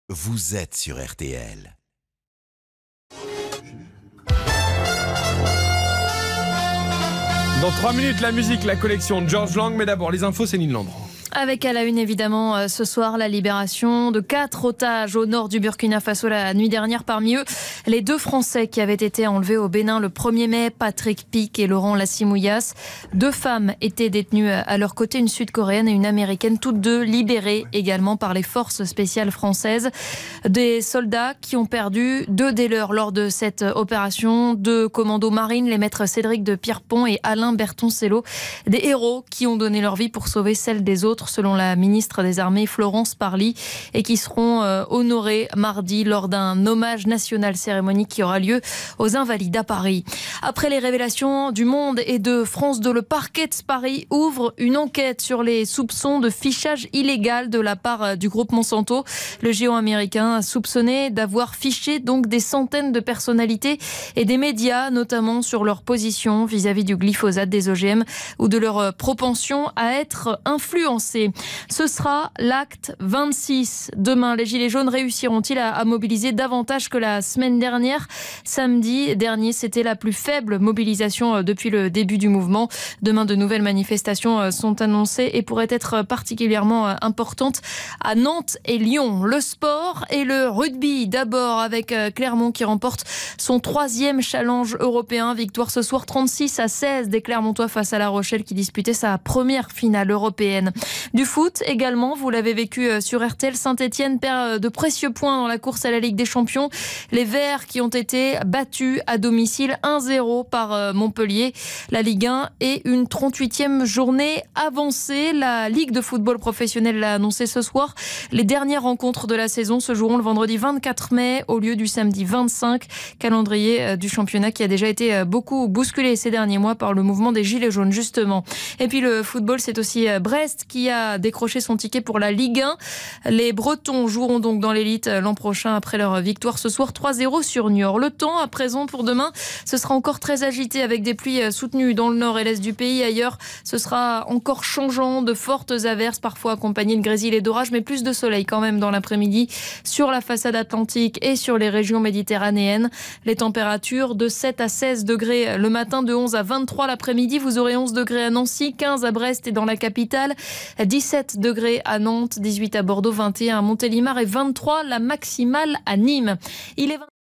Vous êtes sur RTL. Dans 3 minutes, la musique, la collection de Georges Lang. Mais d'abord, les infos, Céline Landre. Avec à la une évidemment ce soir la libération de 4 otages au nord du Burkina Faso la nuit dernière. Parmi eux, les 2 Français qui avaient été enlevés au Bénin le 1er mai, Patrick Pic et Laurent Lassimouillas. 2 femmes étaient détenues à leur côté, une Sud-Coréenne et une Américaine, toutes 2 libérées également par les forces spéciales françaises. Des soldats qui ont perdu 2 des leurs lors de cette opération. 2 commandos marines, les maîtres Cédric de Pierrepont et Alain Bertoncello. Des héros qui ont donné leur vie pour sauver celle des autres, selon la ministre des Armées Florence Parly, et qui seront honorés mardi lors d'un hommage national, cérémonie qui aura lieu aux Invalides à Paris. Après les révélations du Monde et de France 2, le parquet de Paris ouvre une enquête sur les soupçons de fichage illégal de la part du groupe Monsanto. Le géant américain a soupçonné d'avoir fiché donc des centaines de personnalités et des médias, notamment sur leur position vis-à-vis du glyphosate, des OGM ou de leur propension à être influencés. Ce sera l'acte 26. Demain, les Gilets jaunes réussiront-ils à mobiliser davantage que la semaine dernière? Samedi dernier, c'était la plus faible mobilisation depuis le début du mouvement. Demain, de nouvelles manifestations sont annoncées et pourraient être particulièrement importantes à Nantes et Lyon. Le sport et le rugby, d'abord avec Clermont qui remporte son 3e challenge européen. Victoire ce soir 36-16 des Clermontois face à La Rochelle qui disputait sa première finale européenne. Du foot également, vous l'avez vécu sur RTL. Saint-Etienne perd de précieux points dans la course à la Ligue des Champions. Les Verts qui ont été battus à domicile 1-0 par Montpellier. La Ligue 1 est une 38e journée avancée. La Ligue de football professionnel l'a annoncé ce soir. Les dernières rencontres de la saison se joueront le vendredi 24 mai au lieu du samedi 25. Calendrier du championnat qui a déjà été beaucoup bousculé ces derniers mois par le mouvement des Gilets jaunes justement. Et puis le football, c'est aussi Brest qui a décroché son ticket pour la Ligue 1. Les Bretons joueront donc dans l'élite l'an prochain après leur victoire ce soir 3-0 sur Niort. Le temps à présent pour demain, ce sera encore très agité avec des pluies soutenues dans le nord et l'est du pays. Ailleurs, ce sera encore changeant, de fortes averses parfois accompagnées de grésil et d'orage, mais plus de soleil quand même dans l'après-midi sur la façade atlantique et sur les régions méditerranéennes. Les températures de 7 à 16 degrés le matin, de 11 à 23 l'après-midi. Vous aurez 11 degrés à Nancy, 15 à Brest et dans la capitale, 17 degrés à Nantes, 18 à Bordeaux, 21 à Montélimar et 23 la maximale à Nîmes. Il est